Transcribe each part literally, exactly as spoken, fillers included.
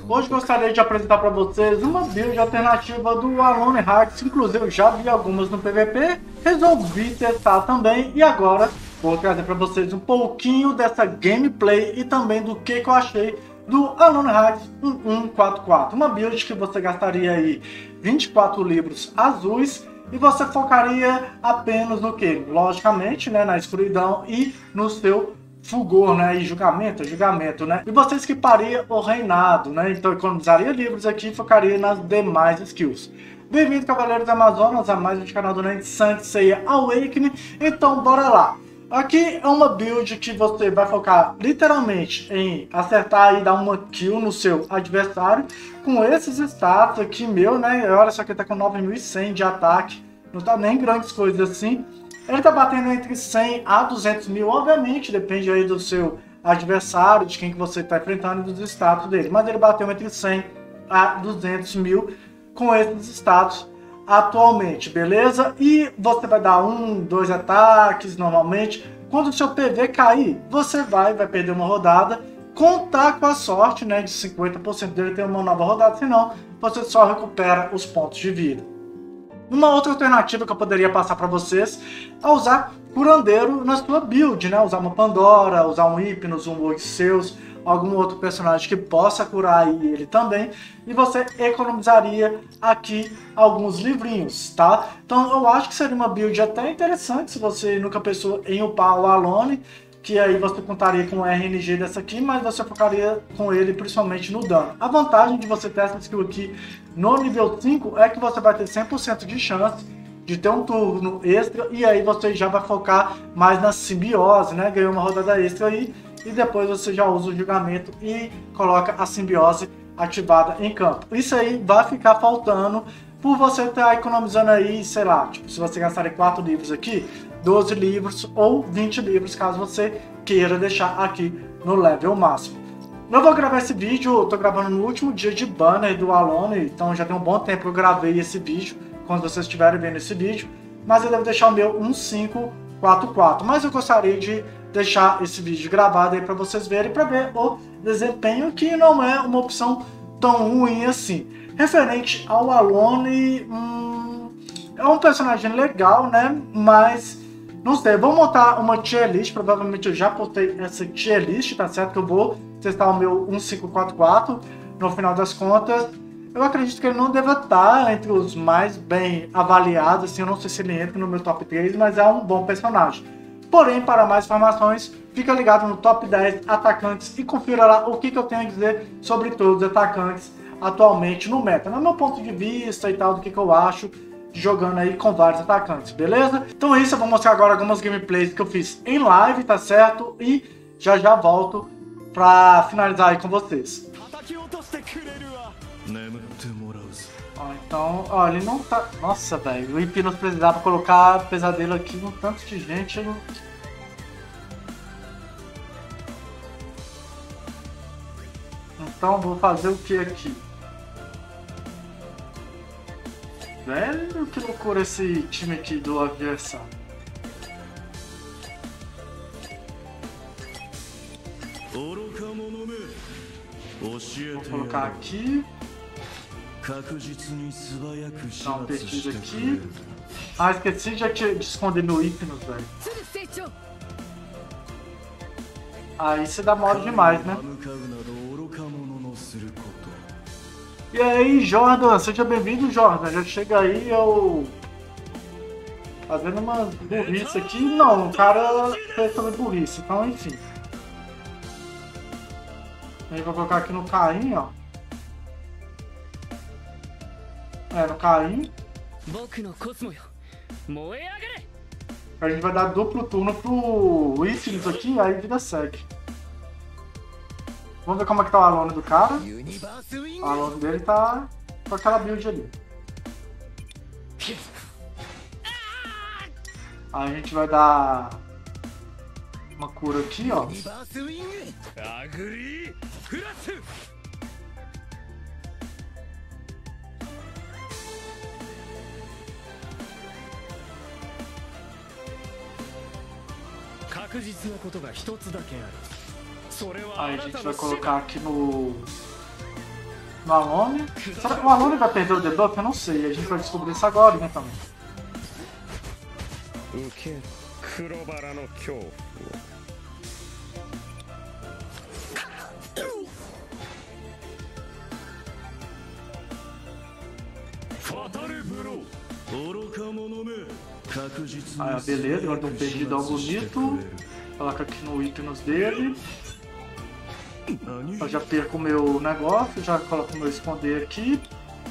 Hoje gostaria de apresentar para vocês uma build alternativa do Alone Hearts, inclusive eu já vi algumas no P V P, resolvi testar também e agora vou trazer para vocês um pouquinho dessa gameplay e também do que, que eu achei do Alone Hearts um um quatro quatro, uma build que você gastaria aí vinte e quatro livros azuis e você focaria apenas no que? Logicamente, né, na escuridão e no seu fulgor, né, e julgamento, julgamento, né, e você esquiparia o reinado, né, então economizaria livros aqui e focaria nas demais skills. Bem-vindo, Cavaleiros da Amazonas, a mais um canal do Nerd Saint Seiya Awakening, então bora lá. Aqui é uma build que você vai focar literalmente em acertar e dar uma kill no seu adversário com esses status aqui meu, né, olha só que tá com nove mil e cem de ataque, não tá nem grandes coisas assim. Ele tá batendo entre cem a duzentos mil, obviamente, depende aí do seu adversário, de quem que você está enfrentando e dos status dele. Mas ele bateu entre cem a duzentos mil com esses status atualmente, beleza? E você vai dar um, dois ataques normalmente. Quando o seu P V cair, você vai, vai perder uma rodada, contar com a sorte, né, de cinquenta por cento dele ter uma nova rodada, senão você só recupera os pontos de vida. Uma outra alternativa que eu poderia passar para vocês é usar curandeiro na sua build, né? Usar uma Pandora, usar um Hypnos, um Odisseus, algum outro personagem que possa curar ele também. E você economizaria aqui alguns livrinhos, tá? Então eu acho que seria uma build até interessante se você nunca pensou em upar o Alone, que aí você contaria com o R N G dessa aqui, mas você focaria com ele principalmente no dano. A vantagem de você ter essa skill aqui no nível cinco é que você vai ter cem por cento de chance de ter um turno extra e aí você já vai focar mais na simbiose, né? Ganhou uma rodada extra aí e depois você já usa o julgamento e coloca a simbiose ativada em campo. Isso aí vai ficar faltando por você estar economizando aí, sei lá, tipo, se você gastar quatro livros aqui, doze livros ou vinte livros, caso você queira deixar aqui no level máximo. Eu vou gravar esse vídeo, eu tô gravando no último dia de banner do Alone, então já tem um bom tempo que eu gravei esse vídeo, quando vocês estiverem vendo esse vídeo, mas eu devo deixar o meu um cinco quatro quatro, mas eu gostaria de deixar esse vídeo gravado aí para vocês verem, para ver o desempenho, que não é uma opção tão ruim assim. Referente ao Alone, hum, é um personagem legal, né, mas não sei, vou montar uma tier list, provavelmente eu já postei essa tier list, tá certo? Que eu vou testar o meu um cinco quatro quatro, no final das contas. Eu acredito que ele não deva estar entre os mais bem avaliados, assim, eu não sei se ele entra no meu top três, mas é um bom personagem. Porém, para mais informações, fica ligado no top dez atacantes e confira lá o que, que eu tenho a dizer sobre todos os atacantes atualmente no meta. No meu ponto de vista e tal, do que, que eu acho, jogando aí com vários atacantes, beleza? Então é isso, eu vou mostrar agora algumas gameplays que eu fiz em live, tá certo? E já já volto pra finalizar aí com vocês. Ó, então, ó, ele não tá... Nossa, velho, o Hypnos precisava colocar pesadelo aqui no tanto de gente. Eu... Então vou fazer o que aqui? Velho, que loucura esse time aqui do adversário. Vou colocar aqui. Dá um pesquisa aqui. Ah, esqueci de, de esconder meu Hypnos, velho. Aí você dá mole demais, né? E aí, Jordan, seja bem-vindo, Jordan. Já chega aí, eu... fazendo uma burrice aqui. Não, o cara fez também burrice, então enfim. Aí vou colocar aqui no Caim, ó. É, no Caim. A gente vai dar duplo turno pro Hypnos aqui, aí vida segue. Vamos ver como é que tá o Alone do cara. O Alone dele tá com aquela build ali. Aí a gente vai dar uma cura aqui, ó. Aí a gente vai colocar aqui no no Alone. Será que o Alone vai perder o debuff? Eu não sei, a gente vai descobrir isso agora, né, também. Ah, beleza, agora tem um perdidão bonito. Coloca aqui no Hipnos dele. Eu já perco o meu negócio, já coloco o meu esconder aqui.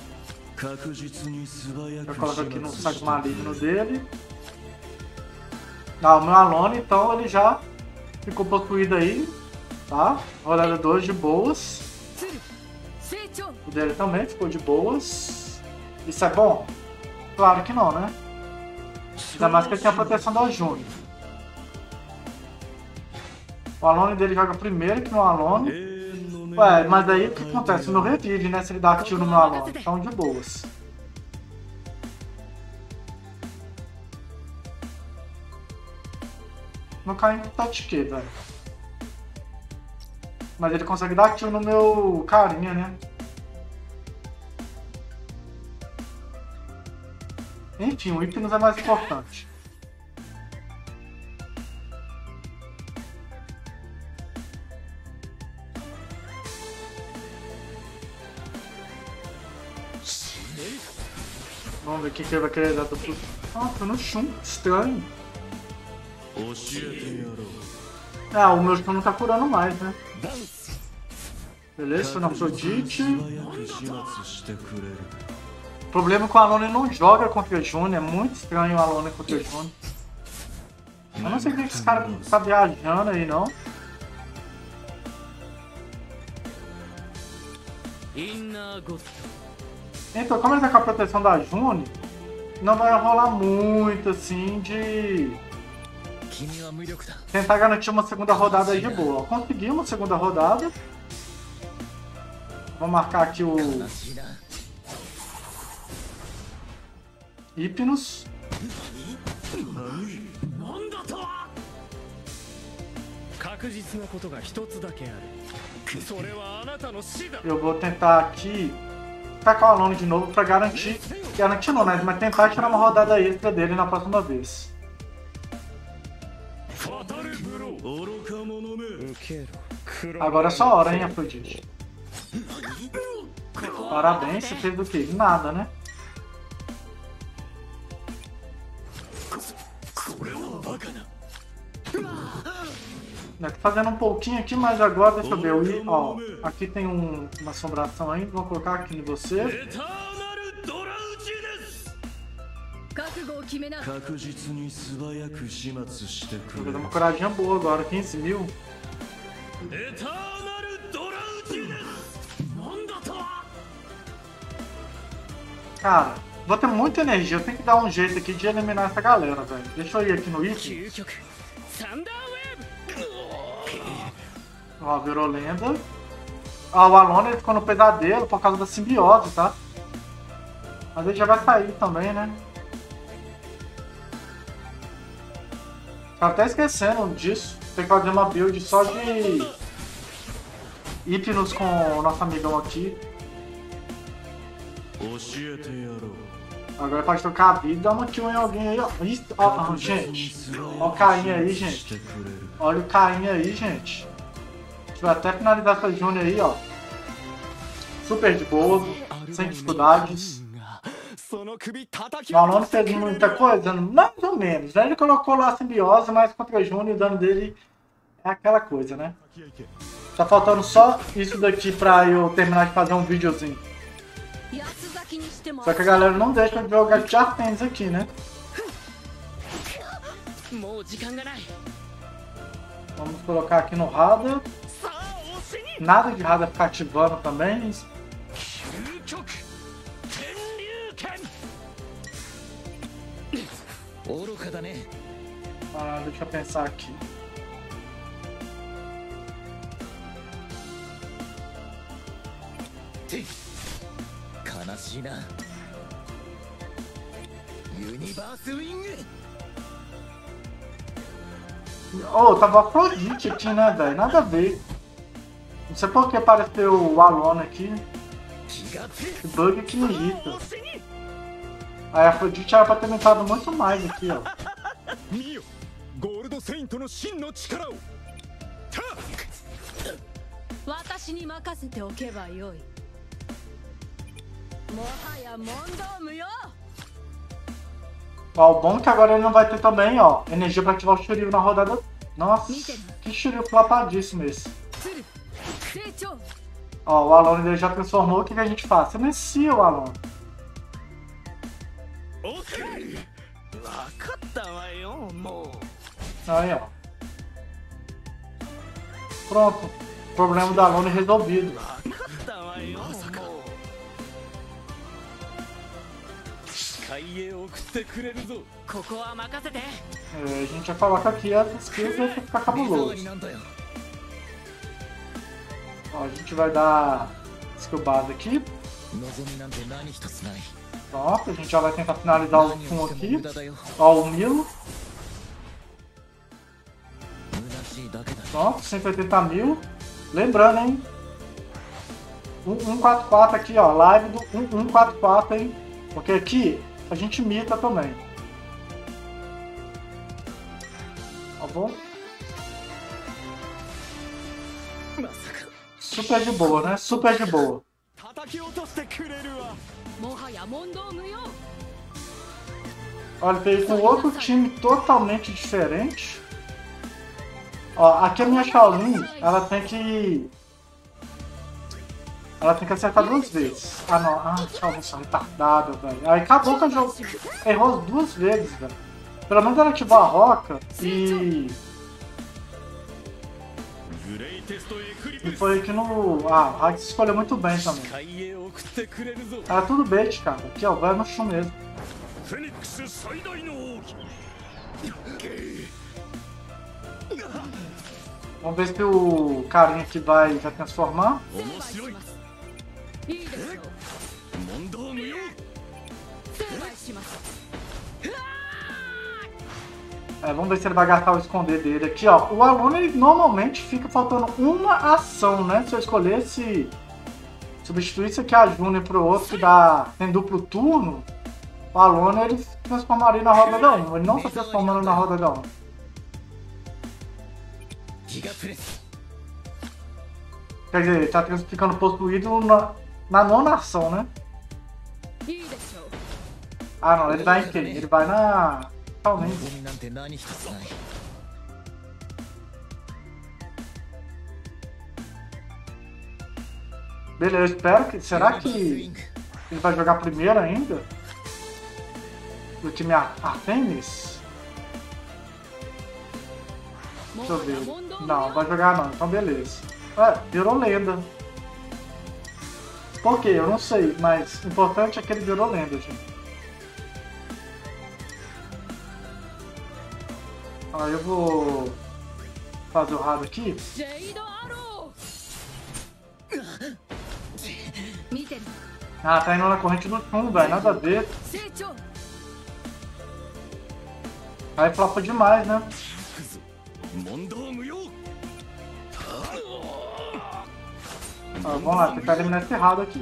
Já coloco aqui no saco maligno dele. Ah, o meu Alone, então, ele já ficou possuído aí, tá? Rodada dois de boas. O dele também ficou de boas. Isso é bom? Claro que não, né? Ainda mais que ele tem a proteção do Júnior. O Alone dele joga primeiro que no Alone. Ué, mas aí o que acontece? No revive, né? Se ele dá kill no meu Alone. Então de boas. Meu Caim tá de quê, velho? Mas ele consegue dar kill no meu carinha, né? Enfim, o Hipnos é mais importante. Vamos ver o que ele vai querer dar do fruto. Ah, foi no chum, estranho. É, o meu chum não tá curando mais, né? Beleza, foi na Afrodite. O problema é que o Alone não joga contra o Júnior, é muito estranho o Alone contra o Júnior. Eu não sei porque esse cara tá viajando aí, não. Então, como ele tá com a proteção da Júnior, não vai rolar muito assim de tentar garantir uma segunda rodada aí de boa. Consegui uma segunda rodada. Vou marcar aqui o Hipnos. Eu vou tentar aqui tacar o Alone de novo pra garantir. Garantir não, né? Mas tentar tirar uma rodada extra dele na próxima vez. Agora é só hora, hein, Afrodite? Parabéns, você fez do quê? Nada, né? Tô fazendo um pouquinho aqui, mas agora deixa eu ver. Eu ir, ó, aqui tem um, uma assombração aí, vou colocar aqui em você. Vou dar uma curadinha boa agora, quinze mil. Cara, vou ter muita energia, eu tenho que dar um jeito aqui de eliminar essa galera, velho. Deixa eu ir aqui no item. Ó, virou lenda. Ó, o Alone ele ficou no pesadelo por causa da simbiose, tá? Mas ele já vai sair também, né? Tá até esquecendo disso. Tem que fazer uma build só de Hipnos com o nosso amigão aqui. Agora pode trocar a vida e dar uma kill em alguém aí, ó. Isso, ó, gente. Ó o Caim aí, gente. Olha o Caim aí, gente. A gente vai até finalizar essa Júnior aí, ó. Super de boa, sem dificuldades. O Alone fez muita coisa, mais ou menos, né? Ele colocou lá a simbiose, mas contra a Júnior o dano dele é aquela coisa, né? Tá faltando só isso daqui pra eu terminar de fazer um videozinho. Só que a galera não deixa eu jogar de Artemis aqui, né? Vamos colocar aqui no radar. Nada de radar ficar ativando também. Ah, deixa eu pensar aqui. Oh, tava Afrodite aqui, né, velho? Nada a ver. Não sei por que apareceu o Alone aqui. Que bug que me irrita. Aí a Afrodite era pra ter aumentado muito mais aqui, ó. ゴールドセイントの真の力を。 私に任せておけばよい。もはや問答無用。 Ó, o bom é que agora ele não vai ter também, ó, energia pra ativar o Shiryu na rodada. Nossa, que Shiryu flopadíssimo esse. Ó, o Alone dele já transformou, o que, que a gente faz? Silencia o Alone. Aí, ó. Pronto. Problema do Alone resolvido. É, a gente já coloca aqui as skills e vai ficar cabuloso. Ó, a gente vai dar skill base aqui. Pronto, a gente já vai tentar finalizar o Kun aqui. Ó, o Milo. Pronto, cento e oitenta mil. Lembrando, hein? cento e quarenta e quatro aqui, ó. Live do cento e quarenta e quatro, hein? Porque aqui a gente mita também. Tá bom? Super de boa, né? Super de boa. Olha, veio com outro time totalmente diferente. Ó, aqui a minha Shaolin, ela tem que... Ela tem que acertar duas vezes. Ah, não. Ah, Shaolin só retardada, velho. Aí acabou que o jogo errou duas vezes, velho. Pelo menos ela ativou a roca e... E foi aqui no... Ah, o Hack escolheu muito bem também. Ah, tudo bait, cara. Aqui, ó, vai no chão mesmo. Vamos ver se o carinha aqui vai já transformar. É, vamos ver se ele vai gastar o esconder dele aqui, ó. O aluno, ele normalmente fica faltando uma ação, né? Se eu escolhesse substituísse aqui a Júnior pro outro que dá, tem duplo turno, o aluno ele transformaria na roda da um. Ele não está transformando na roda da um. Quer dizer, ele tá ficando possuído na, na nona ação, né? Ah, não, ele vai em quem? Ele vai na... Talvez. Beleza, eu espero que... Será que ele vai jogar primeiro ainda? Do time Artemis? Deixa eu ver. Não, vai jogar não, então beleza. É, virou lenda. Por quê? Eu não sei, mas o importante é que ele virou lenda, gente. Aí eu vou fazer o rabo aqui. Ah, tá indo na corrente do fundo, velho, nada a ver. Aí flopa demais, né? Ah, vamos lá, tentar eliminar esse errado aqui.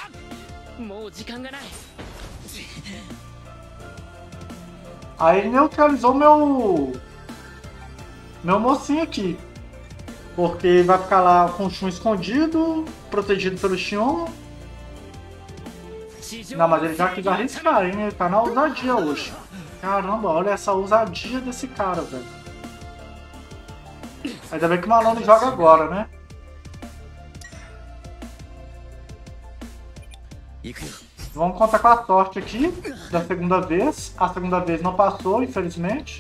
Aí ele neutralizou meu... Meu mocinho aqui. Porque vai ficar lá com o Shun escondido, protegido pelo Xion. Não, mas ele já quis arriscar, hein? Ele tá na ousadia hoje. Caramba, olha essa ousadia desse cara, velho. Ainda bem que o Malone joga agora, né? Vamos contar com a sorte aqui, da segunda vez. A segunda vez não passou, infelizmente.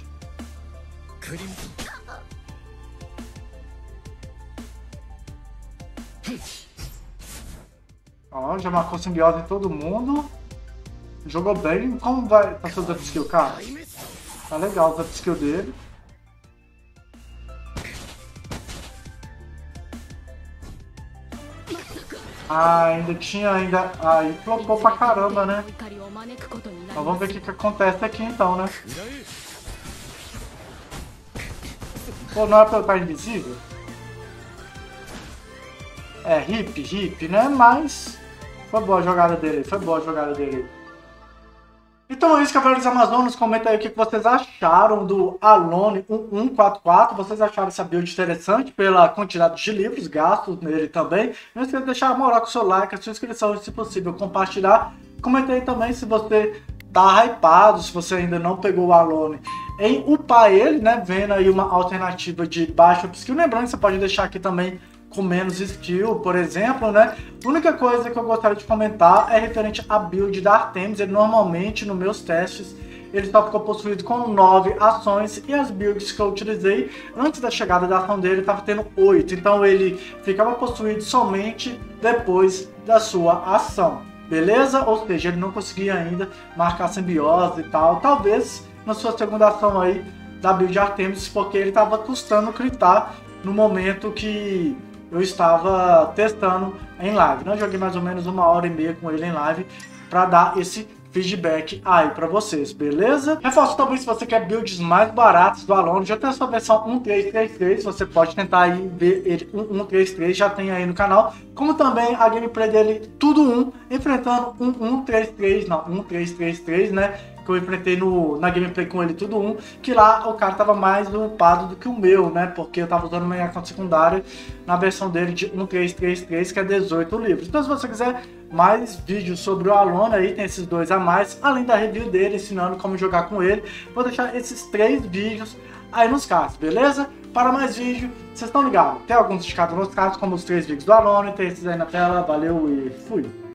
Ó, já marcou simbiose em todo mundo. Jogou bem. Como vai tá seu up skill, cara? Tá legal o up skill dele. Ah, ainda tinha, ainda... Aí flopou pra caramba, né? Então vamos ver o que, que acontece aqui então, né? Pô, não é pra eu estar invisível? É, hip, hip, né? Mas Foi boa a jogada dele, foi boa a jogada dele. Então é isso, Cavaleiros Amazonas. Comenta aí o que vocês acharam do Alone um um quatro quatro. Vocês acharam essa build interessante pela quantidade de livros gastos nele também. Não esqueça de deixar a moral com o seu like, a sua inscrição e, se possível, compartilhar. Comenta aí também se você tá hypado, se você ainda não pegou o Alone, em upar ele, né? Vendo aí uma alternativa de baixa skill. Lembrando que você pode deixar aqui também com menos skill, por exemplo, né? A única coisa que eu gostaria de comentar é referente à build da Artemis. Ele normalmente, nos meus testes, ele só ficou possuído com nove ações, e as builds que eu utilizei antes da chegada da ação dele estava tendo oito. Então ele ficava possuído somente depois da sua ação, beleza? Ou seja, ele não conseguia ainda marcar simbiose e tal. Talvez na sua segunda ação aí da build Artemis, porque ele estava custando critar no momento que eu estava testando em live. Eu joguei mais ou menos uma hora e meia com ele em live para dar esse feedback aí para vocês, beleza? Reforço também, se você quer builds mais baratos do Alone, já tem a sua versão um três três três, você pode tentar aí ver ele um um três três, já tem aí no canal, como também a gameplay dele tudo um, enfrentando um um três três, não, um três três três, né? Que eu enfrentei no, na gameplay com ele tudo um, que lá o cara tava mais upado do que o meu, né? Porque eu tava usando minha conta secundária na versão dele de um três três três, que é dezoito livros. Então, se você quiser mais vídeos sobre o Alone, aí tem esses dois a mais, além da review dele, ensinando como jogar com ele. Vou deixar esses três vídeos aí nos cards, beleza? Para mais vídeo, vocês estão ligados? Tem alguns indicados nos cards, como os três vídeos do Alone, tem esses aí na tela. Valeu e fui!